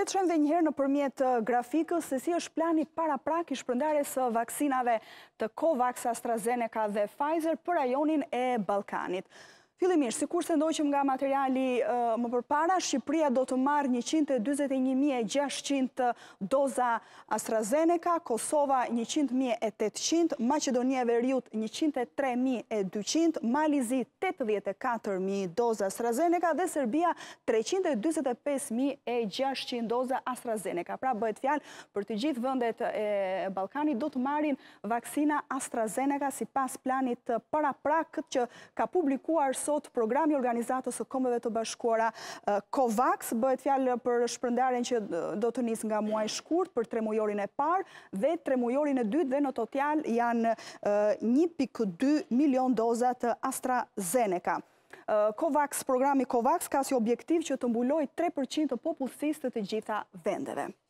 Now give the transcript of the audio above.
Le të shohim edhe një herë nëpërmjet grafikës se si është plani paraprak i shpërndarjes së vaksinave të COVAX, AstraZeneca dhe Pfizer për rajonin e Ballkanit. Fillimisht, sikurse ndoqëm nga materiali më përpara, Shqipëria do të marrë 141.600 doza AstraZeneca, Kosova 100.800, Maqedonia e Veriut 103.200, Malizi 84.000 doza AstraZeneca dhe Serbia 345.600 doza AstraZeneca. Pra bëhet fjalë për të gjithë vendet e Ballkanit do të marrin vaksina AstraZeneca sipas planit paraprak që ka publikuar sot programi organizatës së Kombeve të Bashkuara COVAX. Bëhet fjalë për shpërndarjen që do të nisë nga muaji shkurt për 3 mujorin e parë dhe 3 mujorin e dytë dhe në total janë 1.2 milion doza të AstraZeneca. Programi COVAX ka si objektiv që të mbulojë 3% të popullsisë të gjitha vendeve.